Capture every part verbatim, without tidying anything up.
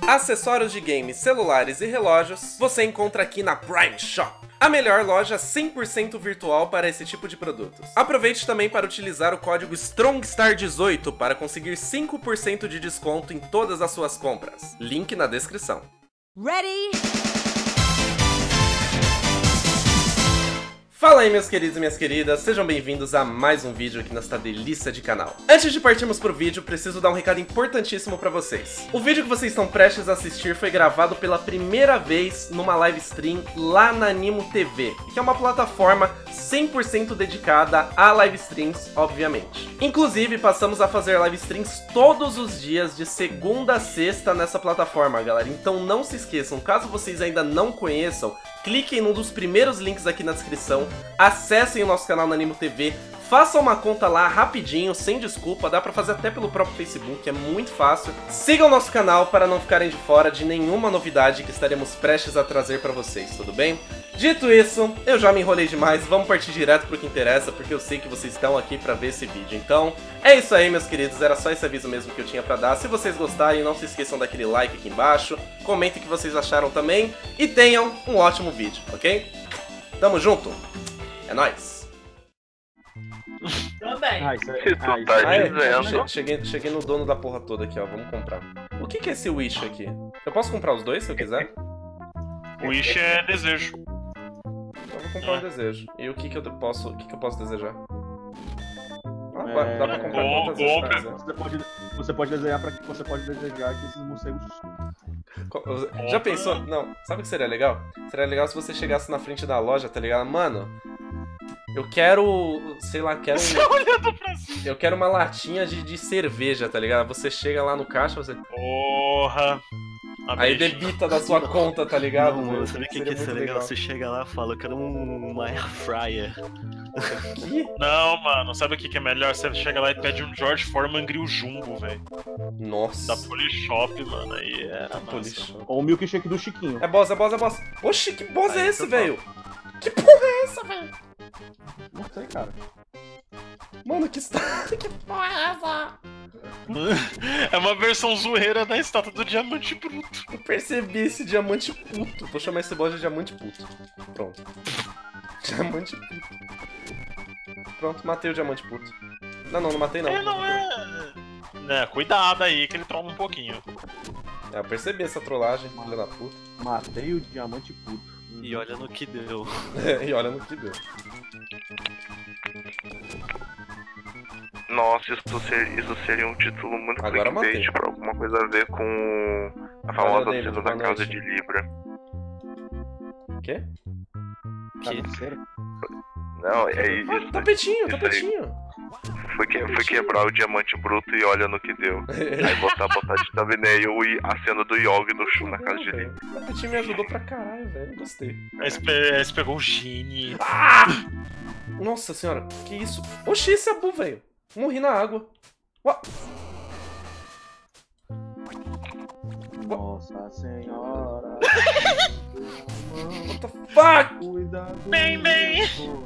Acessórios de games, celulares e relógios você encontra aqui na Prime Shop. A melhor loja cem por cento virtual para esse tipo de produtos. Aproveite também para utilizar o código STRONGSTAR dezoito para conseguir cinco por cento de desconto em todas as suas compras. Link na descrição. Ready? Fala aí, meus queridos e minhas queridas, sejam bem-vindos a mais um vídeo aqui nesta delícia de canal. Antes de partirmos pro vídeo, preciso dar um recado importantíssimo pra vocês. O vídeo que vocês estão prestes a assistir foi gravado pela primeira vez numa live stream lá na Animo T V, que é uma plataforma cem por cento dedicada a live streams, obviamente. Inclusive, passamos a fazer live streams todos os dias, de segunda a sexta nessa plataforma, galera. Então não se esqueçam, caso vocês ainda não conheçam, cliquem num dos primeiros links aqui na descrição, acessem o nosso canal na Animo T V, façam uma conta lá rapidinho, sem desculpa, dá pra fazer até pelo próprio Facebook, é muito fácil. Sigam o nosso canal para não ficarem de fora de nenhuma novidade que estaremos prestes a trazer pra vocês, tudo bem? Dito isso, eu já me enrolei demais, vamos partir direto pro que interessa, porque eu sei que vocês estão aqui pra ver esse vídeo. Então, é isso aí, meus queridos, era só esse aviso mesmo que eu tinha pra dar. Se vocês gostarem, não se esqueçam daquele like aqui embaixo, comentem o que vocês acharam também, e tenham um ótimo vídeo, ok? Tamo junto, é nóis! Também. Ah, isso é... Que tu ah, isso tá é- dizendo? che- cheguei, cheguei no dono da porra toda aqui, ó, vamos comprar. O que que é esse Wish aqui? Eu posso comprar os dois se eu quiser? Wish é desejo. Eu vou comprar um desejo. E o que que eu posso, o que que eu posso desejar? Ah, É, dá pra comprar bom, quantas vezes bom, quiser. Você pode, você pode desenhar para que você pode desejar que esses morcegos. Co- Já pensou? Não, sabe o que seria legal? Seria legal se você chegasse na frente da loja, tá ligado? Mano, eu quero, sei lá, quero um- Olhando pra cima. eu quero uma latinha de, de cerveja, tá ligado? Você chega lá no caixa, você Porra. aí debita da sua conta, tá ligado? Não, velho? mano, sabe o que, que Seria ia ser muito legal? Você chega lá e fala, eu quero um, uma air fryer. Que? Não, mano, sabe o que, que é melhor? Você chega lá e pede um George Foreman Grill Jumbo, velho. Nossa. Da Polishop, mano. Aí é. Polishop. Ou o milkshake do Chiquinho. É boss, é boss, é boss. Oxi, que boss é Aí, esse, então tá. velho? Que porra é essa, velho? Não sei, cara. Mano, que está... que porra é essa? É uma versão zoeira da estátua do Diamante Bruto. Eu percebi esse diamante puto. Vou chamar esse boss de diamante puto. Pronto. Diamante puto. Pronto, matei o diamante puto. Não, não, não matei não. É, não é. Né, cuidado aí que ele troma um pouquinho. É, eu percebi essa trollagem, filha da puta. Matei o diamante puto. E olha no que deu. E olha no que deu. Nossa, isso, ser- isso seria um título muito Agora matei. clickbait pra alguma coisa a ver com a Olha, famosa David, cena boa da casa noite. de Libra. O quê? Tá Que- vendo? Sério? Não, é Ah, isso. tapetinho, isso aí. tapetinho. Foi, que, foi quebrar o diamante bruto e olha no que deu. Aí botar, botar de thumbnail e a cena do Yogi no chão na casa de Velho, Libra. o tapetinho me ajudou pra caralho, velho. Eu gostei. Aí você pe- aí você pegou o Genie. Nossa senhora, que isso? Oxi, esse Abu, velho. Morri na água. Ué, Nossa senhora. what the fuck? Cuidado. Bem, bem.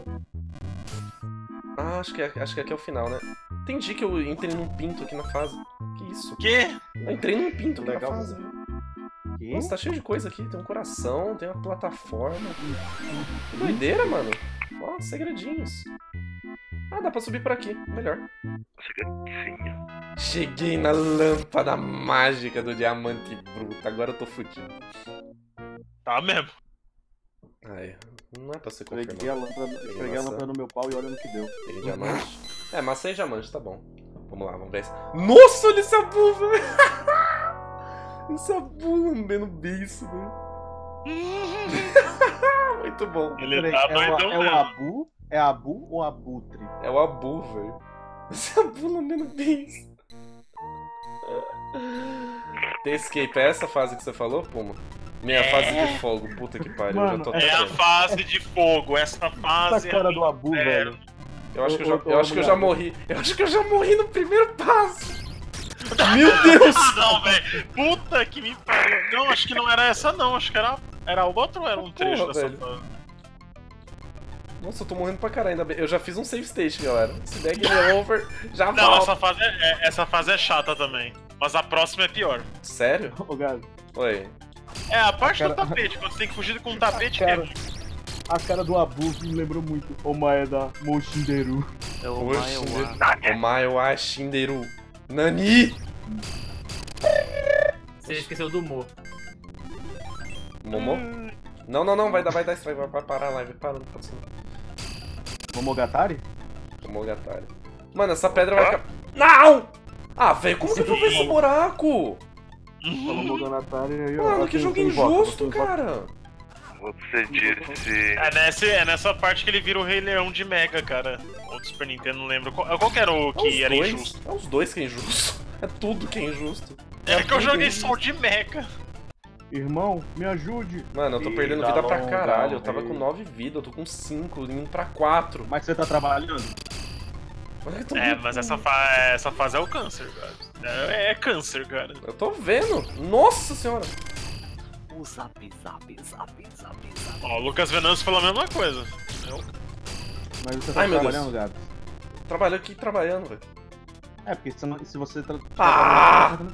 Ah, acho que, é- acho que aqui é o final, né? Entendi que eu entrei num pinto aqui na fase. Que isso? Que? Eu entrei num pinto aqui Legal. na fase, velho. Que? Nossa, tá cheio de coisa aqui. Tem um coração, tem uma plataforma. Que doideira, mano. Ó, segredinhos. Ah, dá pra subir por aqui. Melhor. Segredinho. Cheguei na lâmpada mágica do diamante bruto. Agora eu tô fudido. Tá mesmo. Ai, não é pra ser Esfreguei confirmado. a lâmpada, esfreguei a lâmpada no meu pau e olha no que deu. Peguei diamante. É, maçã e diamante, tá bom. Vamos lá, vamos ver esse. Nossa, olha esse Abu, velho! Esse Abu lambendo beiço, velho. Muito bom. Ele Peraí, tá é, o, doidão é o mesmo. Abu? É Abu ou Abutre? É o Abu, velho. Esse Abu lambendo beiço. Tem escape, é essa fase que você falou, Puma? Minha É. fase de fogo, puta que pariu, eu Mano, já tô É a tentando. fase de fogo. Essa Essa fase é. cara do Abu, velho. Eu acho que eu já, Ô, ô, eu acho que eu já mulher. morri. Eu acho que eu já morri no primeiro passo. Meu Deus! Ah, não, velho. Puta que me pariu. Não, acho que não era essa, não. Acho que era. Era o outro ou era um trecho Porra, dessa velho. fase? Nossa, eu tô morrendo pra caralho, ainda bem. Eu já fiz um save state, galera. Se der game over, já Não, volta. essa fase é, é- essa fase é chata também. Mas a próxima é pior. Sério? Ô, Gabi, Oi. É a parte A do cara- tapete, quando você tem que fugir com um tapete, que Cara, é. a cara do Abu me lembrou muito o Maia da Monshinderu. É o Oxe, Maia Omae wa Shinderu. Nani? Você esqueceu do Mo. Momô? Não, não, não, vai dar, vai dar strike, vai, vai parar a live, para, não pode ser. Momogatari? Momogatari. Mano, essa pedra vai ficar... Não! Ah, velho, como que eu vou ver esse buraco? Momogatari aí, ó. Mano, que Assim, jogo sem voto, injusto, sem voto. cara. Você disse. É nessa, é nessa parte que ele vira o Rei Leão de Mega, cara. Ou do Super Nintendo, não lembro. Qual, qual que era o É que os era dois, injusto? é os dois que é injusto. É tudo que é injusto. É que eu tudo joguei injusto. só o de Mega. Irmão, me ajude. Mano, eu tô Ih, perdendo dá vida pra longa, caralho. Eu tava rei. com nove vidas, eu tô com cinco, indo pra quatro. Mas você tá trabalhando? Olha que eu tô É, vendo. mas essa, fa essa fase é o câncer, cara. É, é câncer, cara. Eu tô vendo. Nossa senhora. O zap, zap, zap, zap, zap. Ó, o Lucas Venâncio falou a mesma coisa. Eu... Mas você tá Ai, meu Deus. trabalhando, Gabs? Trabalhando aqui, trabalhando, velho. É, porque se, não- se você... Tra Ah! trabalhando,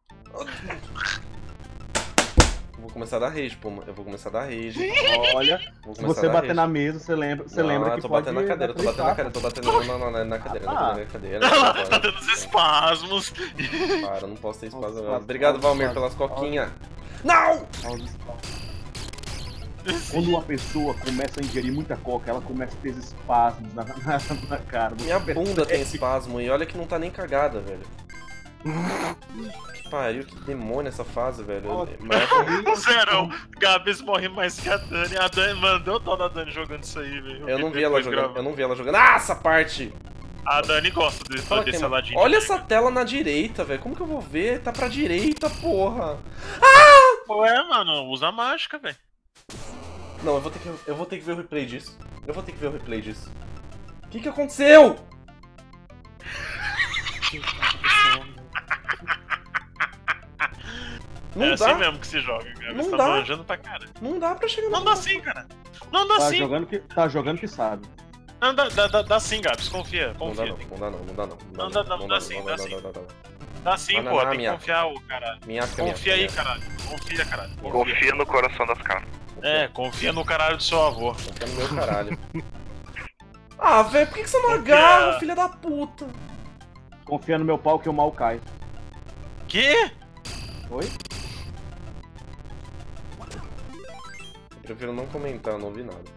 Vou começar a dar rage, pô. Eu vou começar a dar rage. Olha, Vou se começar você a dar bater rage. na mesa, você lembra, você Não, lembra eu que tô pode... batendo na cadeira, eu tô batendo na cadeira, tô batendo não, não, não, na cadeira, na Ah. cadeira, na cadeira. Ela Para, tá tendo os espasmos. Para, não posso ter espaço Nossa, agora. nossa, Obrigado, nossa, Valmir, nossa. pelas coquinhas. Não! Quando uma pessoa começa a ingerir muita coca, ela começa a ter esses espasmos na, na, na cara. Você Minha percebe? bunda tem espasmo e olha que não tá nem cagada, velho. Que pariu, que demônio essa fase, velho. Ó, Mas Zerão, Gabs morre mais que a Dani. A Dani, mano, deu dó da Dani jogando isso aí, velho. eu não vi depois ela jogando, grava. eu não vi ela jogando. Ah, essa parte! A Dani gosta desse, Fala desse aqui, mano. ladinho. Olha essa tela na direita, velho. Como que eu vou ver? Tá pra direita, porra. Ué, mano, usa a mágica, velho. Não, eu vou ter que eu vou ter que ver o replay disso. Eu vou ter que ver o replay disso. O que que aconteceu? Não é dá, assim mesmo que se joga, Gabs. Não Tá dá. manjando pra cara. não dá pra chegar na Não dá sim, cara. Não dá Tá sim. jogando, que, tá jogando que sabe. Não, dá, dá, dá, dá sim, Gabs. Confia, Não dá confia. não, não dá não, não dá não. Não dá, não, dá sim, não dá não sim. não, não, não. Dá sim, Vai na- pô. na Tem que minha. confiar, ô caralho. Minhaca, Confia aí, minhaca, caralho. Confia, caralho. Confia. Confia no coração das caras. É, confia no caralho do seu avô. Confia no meu caralho. Ah, velho, por que que você não Confia. agarra, filha da puta? Confia no meu pau que o mal cai. Que? Oi? Eu prefiro não comentar, eu não ouvi nada.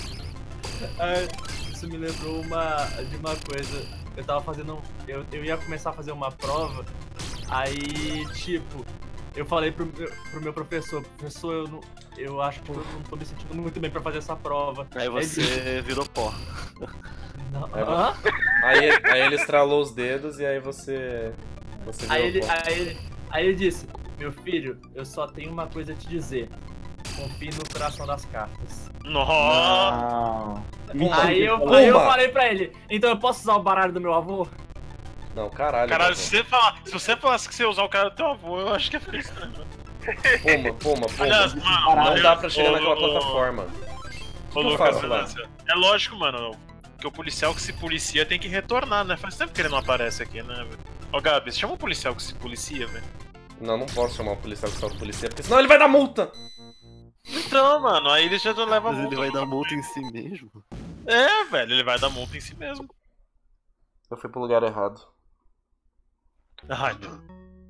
Ah, isso me lembrou uma, de uma coisa. Eu tava fazendo. Eu, eu ia começar a fazer uma prova. Aí, tipo, eu falei pro, meu- pro meu professor: professor, eu, não, eu acho que eu não tô me sentindo muito bem pra fazer essa prova. Aí ele disse, você virou pó. não, Aí você- hã? Aí, aí ele estralou os dedos e aí você. Você Aí ele, virou pó. aí, ele, aí ele disse: meu filho, eu só tenho uma coisa a te dizer. Confie no coração das cartas. Nossa. Não. Pumba. Aí eu, Pumba. aí eu falei pra ele: então eu posso usar o baralho do meu avô? Não, caralho. Caralho, Gavão. se você, falar, se você falasse que você ia usar o cara do teu avô, eu acho que ia ficar estranho. Puma, puma, puma. Aliás, mano, Não aliás, dá pra chegar ô, naquela ô, plataforma. Ô, que eu Lucas, faço lá? Venâncio, é lógico, mano, que o policial que se policia tem que retornar, né? Faz tempo que ele não aparece aqui, né, velho? Ô, Gabs, chama o policial que se policia, velho. Não, não posso chamar o policial que está polícia, porque senão ele vai dar multa! Então, mano, aí ele já não leva Mas multa. ele vai dar multa em si mesmo. É, velho, ele vai dar multa em si mesmo. Eu fui pro lugar errado. Ai, meu.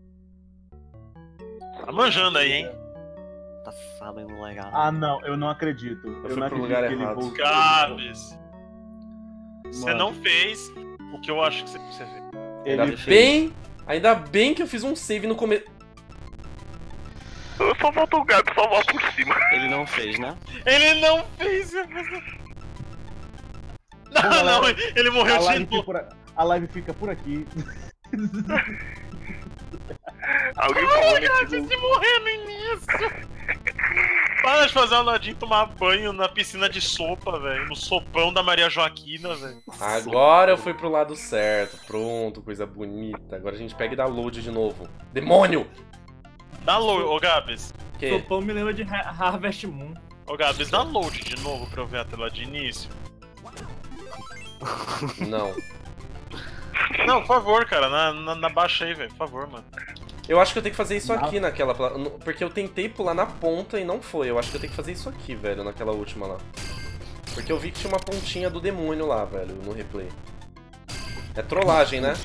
Tá manjando aí, hein? Tá sabendo legal. Ah, não, eu não acredito. Eu Eu, fui não pro acredito lugar que ele errado. voltou. Gabs, você Mano. não fez o que eu acho que você precisa ver. Ainda Ele fez. bem. Ainda bem que eu fiz um save no começo. Eu só volto o gato, só volto por cima. Ele não fez, né? Ele não fez. eu- Não, Bom, não, galera, ele morreu A de live, fica novo. por, a- a live fica por aqui. Alguém falou Você nesse se morrer no início. Para de fazer o Aladim tomar banho na piscina de sopa, velho. No sopão da Maria Joaquina, velho. Agora eu fui pro lado certo. Pronto, coisa bonita. Agora a gente pega e dá load de novo. Demônio! Dá load, ô Gabs. Que? Sopão me lembra de Ha- Harvest Moon. Ô Gabs, dá load de novo pra eu ver a tela de início. Não. Não, por favor, cara, na, na, na baixa aí, velho. Por favor, mano. Eu acho que eu tenho que fazer isso Não. aqui naquela... pla- no- Porque eu tentei pular na ponta e não foi. Eu acho que eu tenho que fazer isso aqui, velho, naquela última lá. Porque eu vi que tinha uma pontinha do demônio lá, velho, no replay. É trollagem, né?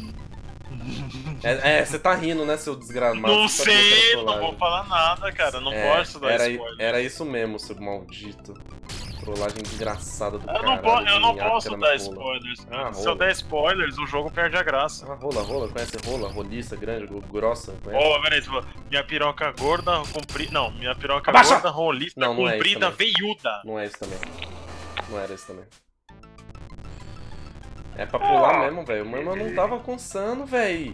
É, você tá rindo, né, seu desgramado? Não Você sabia que era sei, não trollagem. vou falar nada, cara. Não É, posso dar era, spoiler. era isso mesmo, seu maldito. Trollagem desgraçada do Eu caralho. não, po eu não de posso ácara na dar rola. spoilers. Ah, Se eu rola. der spoilers, o jogo perde a graça. Ah, rola, rola, conhece rola? Roliça, grande, gro- grossa, conhece? Ô, oh, peraí, minha piroca gorda, comprida. Não, minha piroca Abaixa! gorda, rolista, Não, não é isso comprida, também. veiuda. Não é esse também. Não era esse também. É pra pular mesmo, velho. Mas eu não tava alcançando, velho.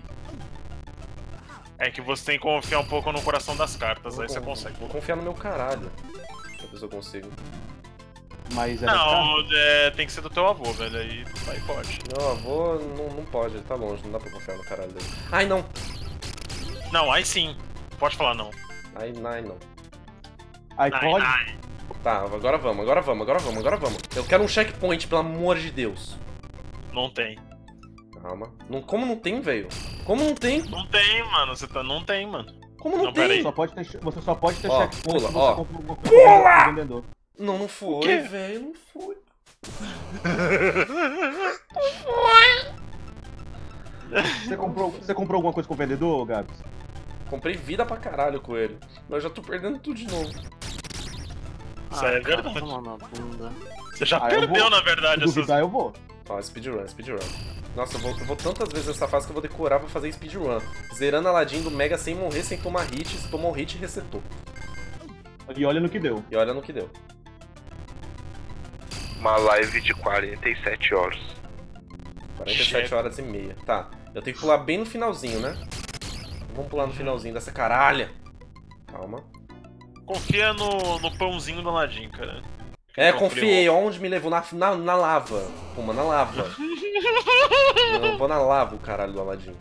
É que você tem que confiar um pouco no coração das cartas, aí você Vou- consegue. Vou confiar no meu caralho. Se a pessoa consigo. Mas era Não, é, tem que ser do teu avô, velho. Aí, aí pode. Meu avô não, não pode, ele tá longe, não dá pra confiar no caralho dele. Ai, não! Não, aí sim. Pode falar não. Ai, ai, não. Aí Ai, pode? ai. Tá, agora vamos, agora vamos, agora vamos, agora vamos. Eu quero um checkpoint, pelo amor de Deus. Não tem. Calma. Não, como não tem, velho? Como não tem? Não tem, mano. Você tá... Não tem, mano. Como não, Não, tem? peraí. Só pode ter, você só pode ter Ó, checkpoint pula, se você ó. compra alguma coisa do vendedor. Não, não foi, quê? velho, não foi. Você comprou, você comprou alguma coisa com o vendedor, Gabs? Comprei vida pra caralho com ele. Mas eu já tô perdendo tudo de novo. Isso é cara, verdade. toma na bunda. Você já Ah, eu perdeu, vou. na Se verdade, essas... duvidar, eu vou. Ó, speedrun, speedrun. Nossa, eu vou, eu vou tantas vezes nessa fase que eu vou decorar pra fazer speedrun. Zerando a Aladdin do Mega sem morrer, sem tomar hit. Se tomou hit, resetou. E olha no que deu. E olha no que deu. Uma live de quarenta e sete horas. quarenta e sete horas e meia. Tá, eu tenho que pular bem no finalzinho, né? Vamos pular no finalzinho dessa caralha. Calma. Confia no, no pãozinho do Aladdin, cara. É, Comprei confiei. Onde me levou? Na, na, na lava. Puma, na lava. Não, eu vou na lava, o caralho do Aladdin.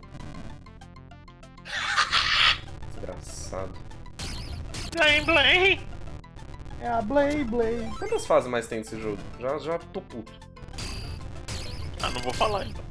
Desgraçado. Blém, blém. É a Blay Blay. Quantas fases mais tem nesse jogo? Já, já tô puto. Ah, não vou falar, então.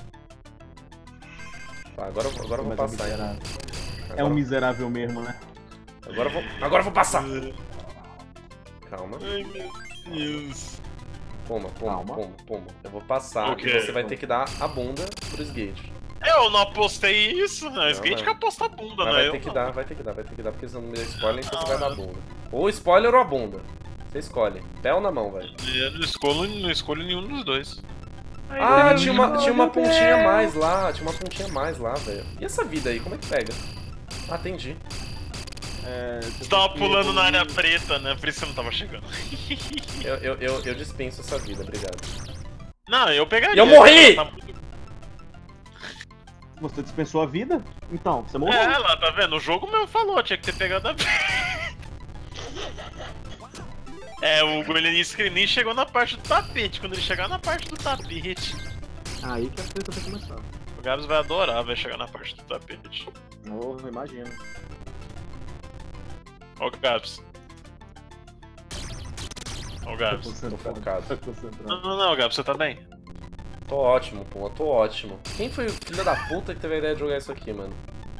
Tá, agora, agora eu vou Mas é um passar, então. miserável. Agora, É um miserável mesmo, né? agora eu vou, agora eu vou passar. Calma. Ai, meu Deus. Poma, poma, Calma. poma, poma. Eu vou passar O quê? e você vai ter que dar a bunda pro skate. Eu não apostei isso, né? Skate mas- que aposta a bunda, Mas né? vai Eu ter que não. dar, vai ter que dar, vai ter que dar, porque senão não me dá spoiler, então você Ah, vai dar a é. bunda. Ou spoiler ou a bunda. Você escolhe. Pé ou na mão, velho. Eu não escolho, não escolho nenhum dos dois. Ah, tinha uma, tinha uma pontinha a mais lá, tinha uma pontinha a mais lá, velho. E essa vida aí, como é que pega? Ah, entendi. É, Você tava pulando na área preta, né? Por isso você não tava chegando. Eu, eu, eu, eu dispenso essa vida, obrigado. Não, eu pegaria. E eu morri! Tá muito- Você dispensou a vida? Então, você morreu. É, lá, tá vendo? O jogo mesmo falou, tinha que ter pegado a. É, o Golenis nem chegou na parte do tapete. Quando ele chegar na parte do tapete, Aí que a treta vai começar. o Gabs vai adorar, vai chegar na parte do tapete. Oh, imagino. Ó o Gabs. Ó o Gabs. Tô focado. Tô concentrado. Não, não, não, Gabs, você tá bem? Tô ótimo, pô, tô ótimo. Quem foi o filho da puta que teve a ideia de jogar isso aqui, mano?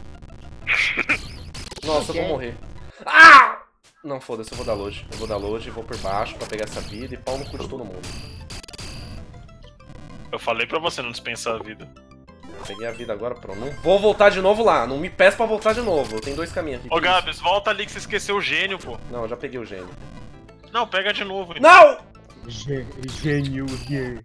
Nossa, eu vou morrer. Ah! Não, foda-se, eu vou dar load. Eu vou dar load, vou por baixo pra pegar essa vida e pau no cu de todo mundo. Eu falei pra você não dispensar a vida. Eu peguei a vida agora, pronto. Não vou voltar de novo lá, não me peça pra voltar de novo. Tem dois caminhos aqui. Ô que isso? Gabs, volta ali que você esqueceu o gênio, pô. Não, eu já peguei o gênio. Não, pega de novo. Não! Gê- Gênio, gê.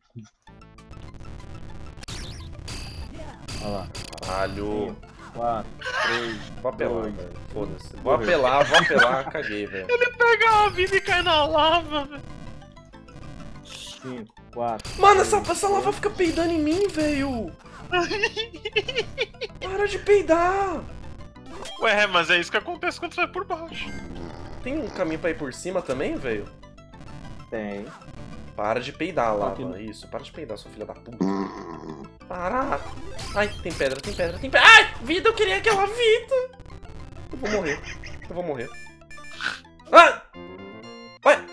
Olha lá. Caralho. quatro, três, Vou apelar, Dois. velho. Foda-se. Vou apelar, vou apelar, caguei, velho. Pega a vida e cai na lava, velho. cinco, quatro. Mano, essa, essa lava fica peidando em mim, velho. Para de peidar. Ué, mas é isso que acontece quando você vai por baixo. Tem um caminho pra ir por cima também, velho? Tem. Para de peidar, lava. Aqui não. Isso, para de peidar, sua filha da puta. Para. Ai, tem pedra, tem pedra, tem pedra. Ai, vida, eu queria aquela vida. Eu vou morrer. Eu vou morrer. Ah! Ué,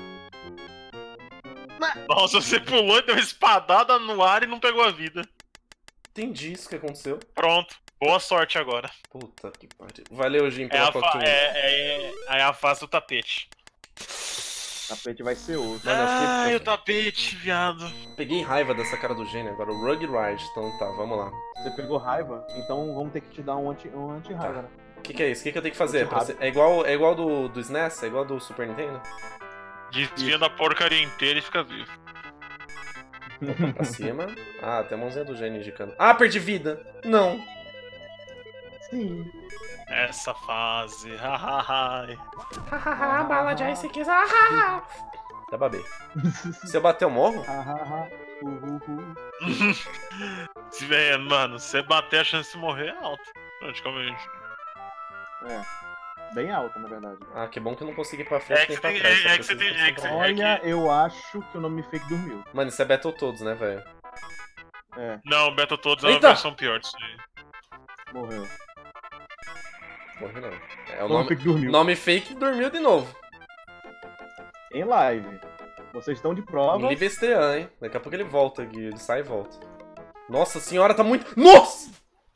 Nossa, você pulou e deu uma espadada no ar e não pegou a vida. entendi isso que aconteceu. Pronto. Boa sorte agora. Puta que pariu. Valeu, Jim, É pela a, fa coquinha. é, é, é a fase do tapete. O tapete vai ser outro. Mano, eu fiquei- Ai, o tapete, viado. Peguei raiva dessa cara do gênio agora, o Rug Ride. Então tá, vamos lá. Você pegou raiva? Então vamos ter que te dar um anti- um anti-raiva, né? O que, que é isso? O que, que eu tenho que fazer? Pra Anti-raiva. ser- É igual, é igual do, do S N E S? É igual do Super Nintendo? Desvia da porcaria inteira e fica vivo. Pra cima. Ah, tem a mãozinha do gênio indicando. Ah, perdi vida! Não! Sim. Essa fase. Hahaha. Hahaha, bala de ice kiss. Hahaha! Já babei. Se eu bater, eu morro? Hahaha. Uhu, uhu. Se vê, mano, se você bater, a chance de morrer é alta. Praticamente. É. Bem alta, na verdade. Ah, que bom que eu não consegui ir pra frente É que nem pra tem- trás. é- só é que você preciso tem- é que concentrar. você- Olha, eu acho que o nome fake dormiu. Mano, isso é Battle Todos, né, velho? É, Não, o Battletoads é uma Eita! versão pior disso aí. morreu. Morri não. É O o nome nome, fake dormiu. nome fake dormiu de novo. Em live. Vocês estão de prova. Livre estreando, hein? Daqui a pouco ele volta aqui, ele sai e volta. Nossa senhora, tá muito. Nossa!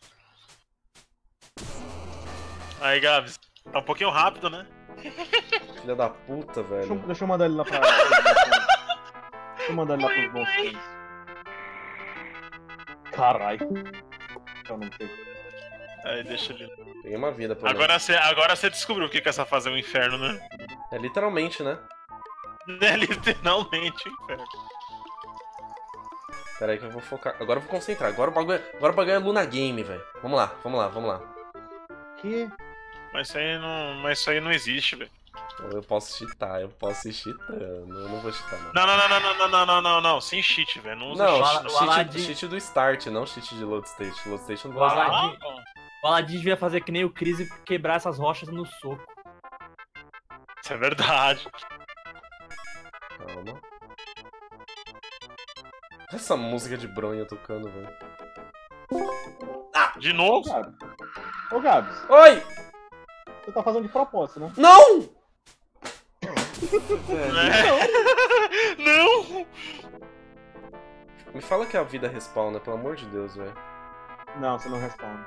Aí, Gabs, tá um pouquinho rápido, né? Filha da puta, Deixa, eu- velho. deixa eu mandar ele lá pra. Deixa eu mandar ele lá pros bons fãs. Caralho. Eu não sei. Aí, deixa ele. Peguei uma vida, pelo menos. Agora você agora você descobriu o que, que essa fase é um inferno, né? É literalmente, né? É literalmente um inferno. Pera aí que eu vou focar. Agora eu vou concentrar. Agora o bagulho é, agora o bagulho é Luna Game, velho. Vamos lá, vamos lá, vamos lá. Que? Mas isso aí não, mas isso aí não existe, velho. Eu posso cheatar, eu posso ir cheatando. Eu não vou cheatar, não. Não, não, não, não, não, não, não, não, não, sem cheat, velho. Não usa Não, cheat. o cheat, Aladdin- cheat do start, não cheat de load state. Load state não O vou usar, não. Aladdin- O Aladdin devia fazer que nem o Chris e quebrar essas rochas no soco. Isso é verdade. Calma. Essa música de bronha tocando, velho. De Ô, novo? Gabs. Ô, Gabs, Oi! você tá fazendo de propósito, né? Não! É. Não! Me fala que a vida respawna, pelo amor de Deus, velho. Não, você não responde.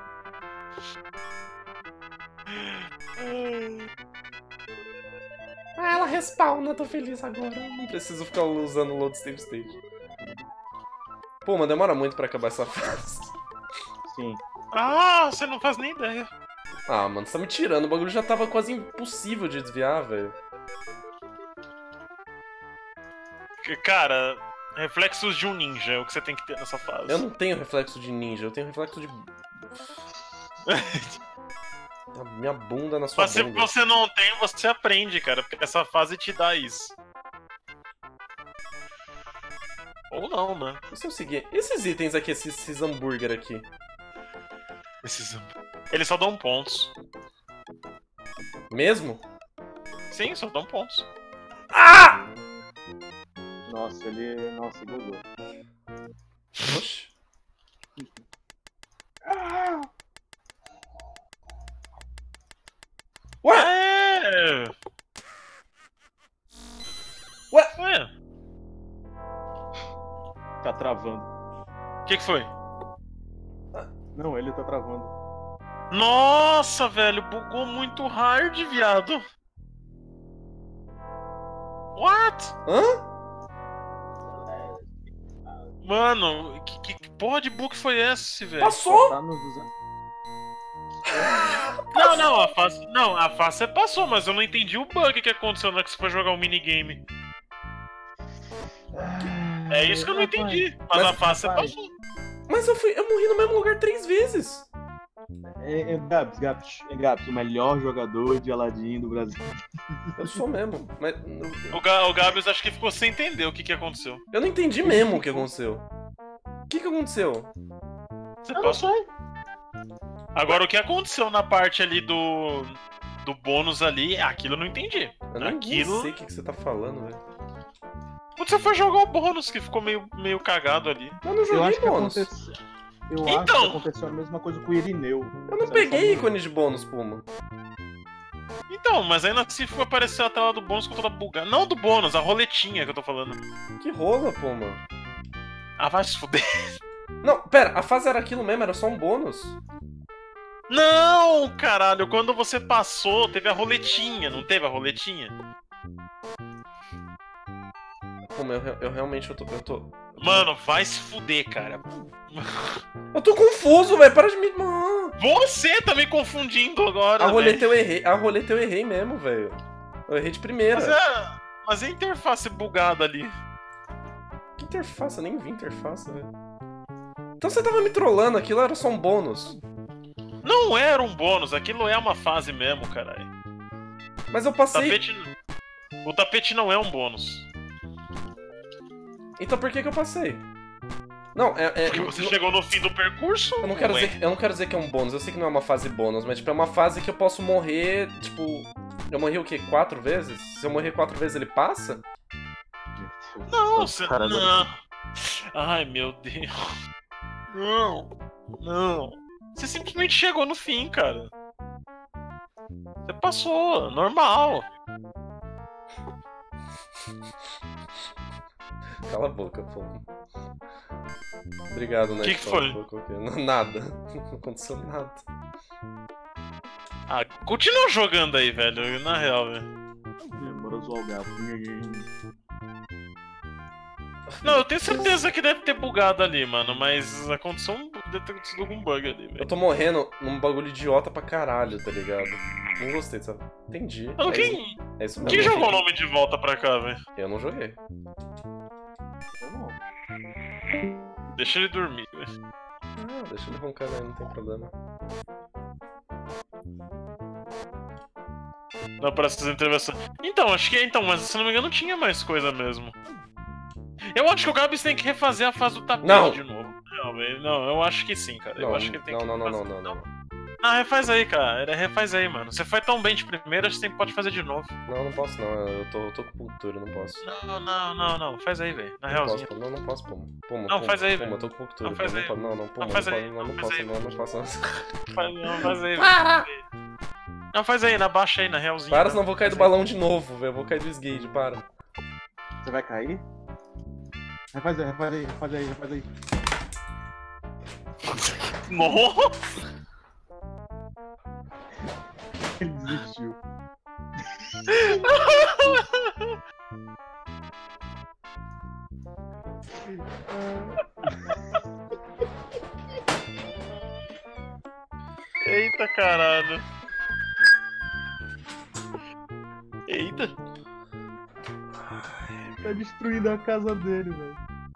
Ah, ela respawna, tô feliz agora. Não preciso ficar usando o load save state. Pô, mas demora muito pra acabar essa fase. Sim. Ah, você não faz nem ideia. Ah, mano, você tá me tirando. O bagulho já tava quase impossível de desviar, velho. Porque, cara, reflexos de um ninja é o que você tem que ter nessa fase. Eu não tenho reflexo de ninja, eu tenho reflexo de... A minha bunda na sua Mas se bunda. você não tem, você aprende, cara, porque essa fase te dá isso. Ou não, né? E se eu seguir... Esses itens aqui, esses, esses hambúrguer aqui? Esses... Eles só dão pontos. Mesmo? Sim, só dão pontos. Ah! Nossa, ele. Nossa, bugou. Oxi. Ué? É... Ué? Ué, Tá travando. o que que foi? Não, ele tá travando. Nossa, velho, bugou muito hard, viado. What? Hã? Mano, que, que, que porra de bug foi esse, velho? Passou? Tá nos usando. Não, não, a fase. Não, a fase você passou, mas eu não entendi o bug que aconteceu na hora que você foi jogar o minigame. É isso que eu não entendi. Mas, Mas, a fase você rapaz, passou. Mas eu, fui, eu morri no mesmo lugar três vezes. É, é, Gabs, Gabs, é Gabs, o melhor jogador de Aladdin do Brasil. Eu sou mesmo. Mas O, Ga o Gabriel acho que ficou sem entender o que, que aconteceu. eu não entendi mesmo o que aconteceu. O que que aconteceu? Você Eu não passou. sei. Agora, o que aconteceu na parte ali do. do bônus ali, aquilo eu não entendi. Eu nem Aquilo. sei o que, que você tá falando, velho. Quando você foi jogar o bônus, que ficou meio, meio cagado ali. Eu não Eu joguei acho que bônus. aconteceu. Eu acho Então. que aconteceu a mesma coisa com o Irineu. Eu não peguei ícone de bônus, Puma. Então, mas ainda assim foi aparecer a tela do bônus com toda bugada. Não do bônus, a roletinha que eu tô falando. Que rola, Puma. Ah, vai se fuder. Não, pera, a fase era aquilo mesmo, era só um bônus. Não, caralho, quando você passou, teve a roletinha, não teve a roletinha? Pô, mas eu, eu realmente eu tô, eu tô. Mano, vai se fuder, cara. Eu tô confuso, velho. Para de me. Mano. Você tá me confundindo agora, A velho. roleta eu errei. A roleta eu errei mesmo, velho. Eu errei de primeira. Mas é, mas é a interface bugada ali. Que interface? Eu nem vi interface, velho. Então você tava me trollando, aquilo era só um bônus. Não era um bônus, aquilo é uma fase mesmo, caralho. Mas eu O passei. tapete, o tapete não é um bônus. Então por que que eu passei? Não, é. é Porque você não- chegou no fim do percurso? Eu não, quero é? dizer, eu não quero dizer que é um bônus, eu sei que não é uma fase bônus, mas tipo, é uma fase que eu posso morrer, tipo... Eu morri o quê? Quatro vezes? Se eu morrer quatro vezes, ele passa? Não, Os você... caras Não. Ai, meu Deus. Não, não. Você simplesmente chegou no fim, cara. Você passou, normal. Cala a boca, pô. Obrigado, né? Que que foi? Nada. Não aconteceu nada. Ah, continua jogando aí, velho, na real, velho. Bora zoar o gato. Não, eu tenho certeza que deve ter bugado ali, mano, mas aconteceu um... deve ter acontecido algum bug ali, Eu velho. tô morrendo num bagulho idiota pra caralho, tá ligado? Não gostei, sabe? Entendi. Mano, É quem, isso, é isso quem mesmo. jogou o nome de volta pra cá, velho? Eu não joguei. Deixa ele dormir, velho. Ah, deixa ele roncar, né? Não tem problema. Não, para essas intervenções. Então, acho que então, mas se não me engano tinha mais coisa mesmo. Eu acho que o Gabs tem que refazer a fase do tapete Não. de novo. Não, velho, não, eu acho que sim, cara. Eu Não, acho que ele tem não, que não, não, refazer. não, não, não. Não, refaz aí, cara. Refaz aí, mano. Você foi tão bem de primeira, você pode fazer de novo. Não, não posso não. Eu tô, eu tô com cultura, não posso. Não, não, não, não. Faz aí, velho. Na Não realzinha. posso, pô. Não, não posso, pô. Puma, Não, puma, faz aí, Puma, velho. eu tô com cultura. Não, faz pô, aí. Não, não, não, Puma, faz não, aí, não, não, não faz posso, aí. não, não posso. Não. Faz, não, faz aí, Para! velho. Não, faz aí, na baixa aí, na realzinha. Para, não. senão eu vou cair do Faz aí. balão de novo, velho. Eu vou cair do Sgade, para. Você vai cair? Refaz aí, refaz aí, refaz aí, refaz aí. Nossa! Ele desistiu. Eita, caralho. Eita. Tá destruindo a casa dele, velho.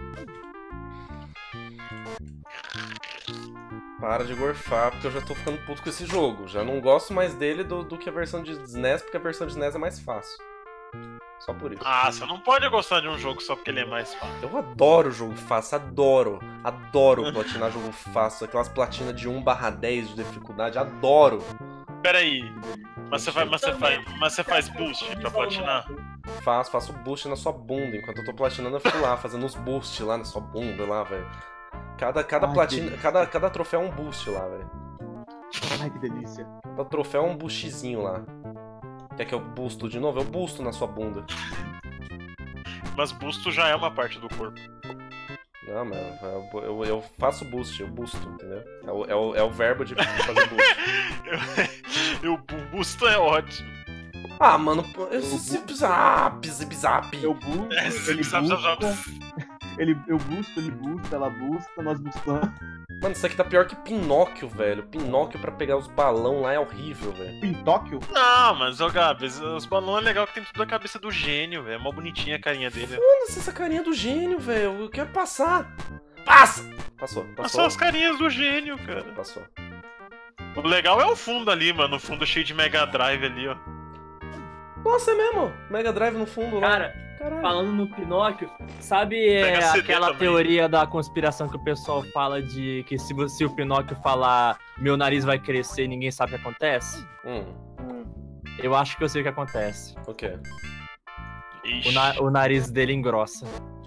Para de gorfar, porque eu já tô ficando puto com esse jogo. Já não gosto mais dele do, do que a versão de S N E S, porque a versão de S N E S é mais fácil. Só por isso. Ah, você não pode gostar de um jogo só porque ele é mais fácil. Eu adoro jogo fácil, adoro. Adoro platinar jogo fácil. Aquelas platinas de um barra dez de dificuldade, adoro. Pera aí. Mas você, vai, mas, você faz, mas você faz boost pra platinar? Faço, faço boost na sua bunda. Enquanto eu tô platinando, eu fico lá, fazendo uns boost lá na sua bunda lá, velho. Cada, cada Ai, platina, delícia. cada, cada troféu é um boost lá, velho. Ai, que delícia. Cada troféu é um boostzinho lá. Quer que eu busto de novo? Eu busto na sua bunda. Mas busto já é uma parte do corpo. Não, mas eu, eu, eu faço boost, eu busto, entendeu? É o, é o, é o verbo de fazer boost. Eu, eu busto é ótimo. Ah, mano, pô, eu zip zap, zip zap. Eu busto, É, ele sabe, sabe, sabe. busta. Ele, eu busto, ele busta, ela busta, nós bustamos. Mano, isso aqui tá pior que Pinóquio, velho. Pinóquio pra pegar os balão lá é horrível, velho. Em Tóquio? Não, mas, ô Gabs, os balões é legal que tem tudo na cabeça do gênio, velho. É mó bonitinha a carinha dele. Foda-se essa carinha do gênio, velho. Eu quero passar. Passa! Passou, Mas passou. são as carinhas do gênio, cara. Passou. O legal é o fundo ali, mano. O fundo cheio de Mega Drive ali, ó. Nossa, é mesmo? Mega Drive no fundo lá. Cara, Caralho. falando no Pinóquio, sabe Pega é, C D aquela também. teoria da conspiração que o pessoal fala de que se, você- se o Pinóquio falar meu nariz vai crescer e ninguém sabe o que acontece? Hum, Eu acho que eu sei o que acontece. o quê? Ixi. O, na- o nariz dele engrossa.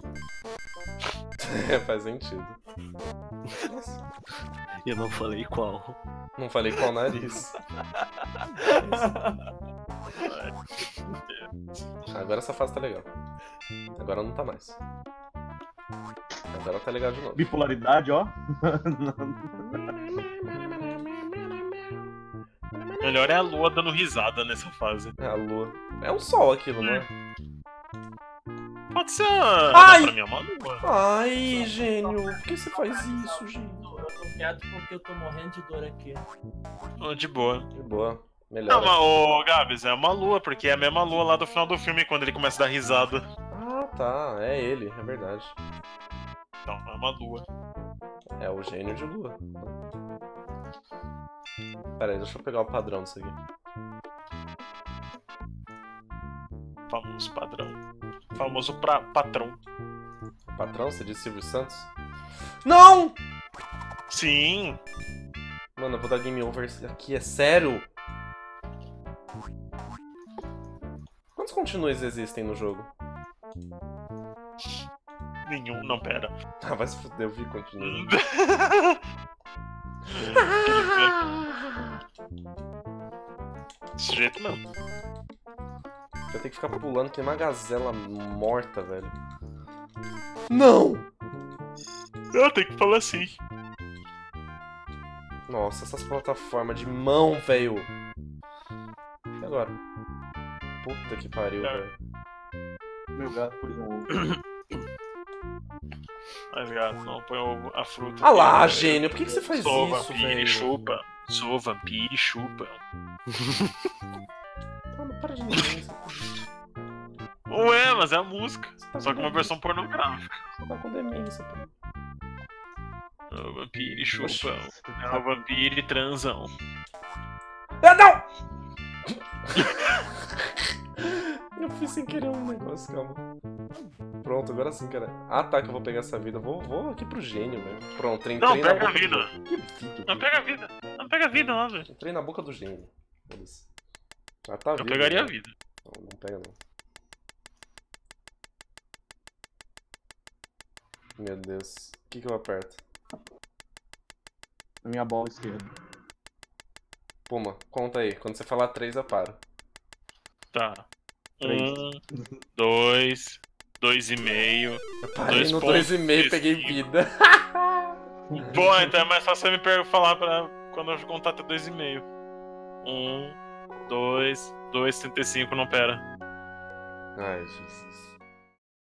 É, faz sentido. Eu não falei qual. Não falei qual nariz. Agora essa fase tá legal. Agora não tá mais. Agora tá legal de novo. Bipolaridade, ó. Melhor é a lua dando risada nessa fase. É a lua. É um sol aquilo, não é? Pode ser uma... Ai! Pra mim é uma lua. Ai, gênio. Por que você faz isso, gênio? Eu tô quieto porque eu tô morrendo de dor aqui. Oh, de boa. De boa. Não, Melhor. mas, ô Gabs, é uma lua, porque é a mesma lua lá do final do filme, quando ele começa a dar risada. Ah, tá. É ele, é verdade. Então, é uma lua. É o gênio de lua. Pera aí, deixa eu pegar o padrão disso aqui. Famoso padrão. Famoso pra... patrão. Patrão, você disse Silvio Santos? Não! Sim. Mano, eu vou dar game over aqui, é sério? Quantos continues existem no jogo? Nenhum, não, pera. Ah, vai se fuder, eu vi continue. Desse jeito mesmo. Eu tenho que ficar pulando, tem uma gazela morta, velho. Não! Eu tenho que falar assim. Nossa, essas plataformas de mão, velho. E agora? Puta que pariu, É. velho. Meu gato pôs um ovo. Mas gato, não põe o- a fruta. Ah lá, aqui, gênio, por que, que você faz Sou isso, vampiro e velho? chupa. Sou vampiro e chupa. Mano, para de demência. Ué, mas é a música. Tá Só com que uma demência. versão pornográfica. Você tá com demência, pô. O vampiro e chupam. É o vampiro e transam. Ah, não! Eu fiz sem querer um negócio, calma. Pronto, agora sim, cara. Ah, tá, que eu vou pegar essa vida. Vou, vou aqui pro gênio, velho. Pronto, entrei Não, na pega a boca do vida. gênio. Que vida? Não pega a vida. Não pega a vida, não, velho. Entrei na boca do gênio. Foda-se. Ah, tá Eu vivo, pegaria a né? vida. Não, não pega não. Meu Deus. O que que eu aperto? Na minha bola esquerda. Puma, conta aí. Quando você falar três, eu paro. Tá. Três. Um, dois, dois e meio. Eu parei Dois no pontos, dois e meio, peguei cinco. vida. Bom, então é mais fácil você me per- falar pra quando eu contar até dois e meio. Um, dois, dois, trinta e cinco, não pera. Ai, Jesus.